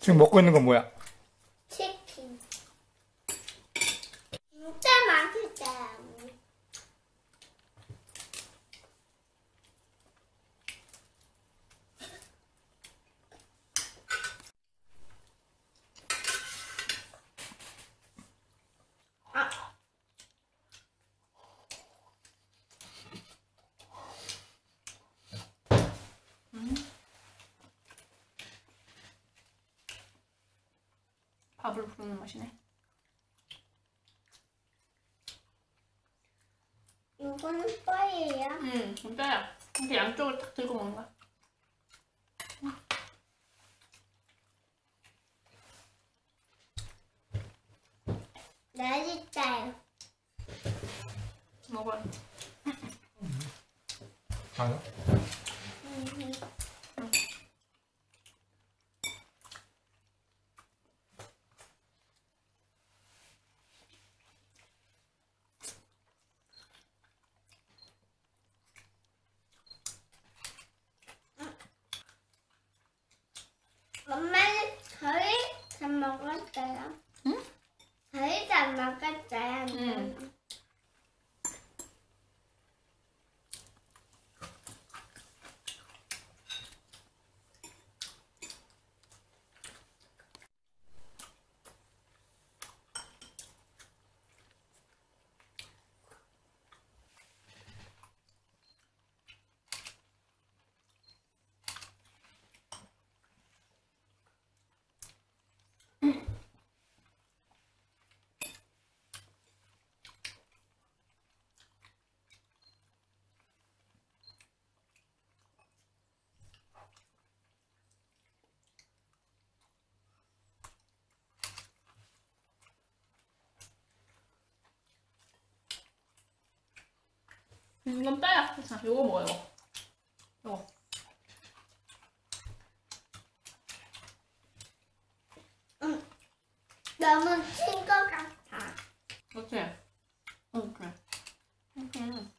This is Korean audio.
지금 먹고 있는 건 뭐야? 치킨. 진짜 맛있다. 밥을 부르는 맛이네. 이거는 뻘이에요. 진짜야. 이렇게 양쪽을 딱 들고 먹는 거야. 맛있어요. 먹어요. 아니요. 엄마는 거의 다 먹었어요. 응? 거의 다 먹었어요. 응. 이건 빼야. 자, 요거 먹어, 요거. 요거. 너무 친 것 같아. 그렇지? 응, 그래. 이렇게.